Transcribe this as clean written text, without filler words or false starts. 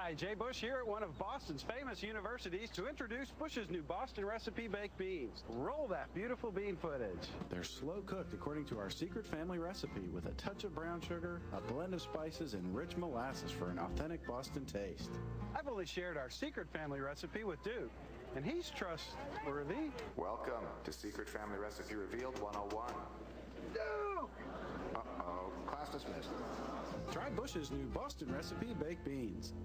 Hi, Jay Bush here at one of Boston's famous universities to introduce Bush's new Boston Recipe baked beans. Roll that beautiful bean footage. They're slow cooked according to our secret family recipe with a touch of brown sugar, a blend of spices, and rich molasses for an authentic Boston taste. I've only shared our secret family recipe with Duke, and he's trustworthy. Welcome to Secret Family Recipe Revealed 101. Duke! Uh-oh, class dismissed. Try Bush's new Boston Recipe baked beans.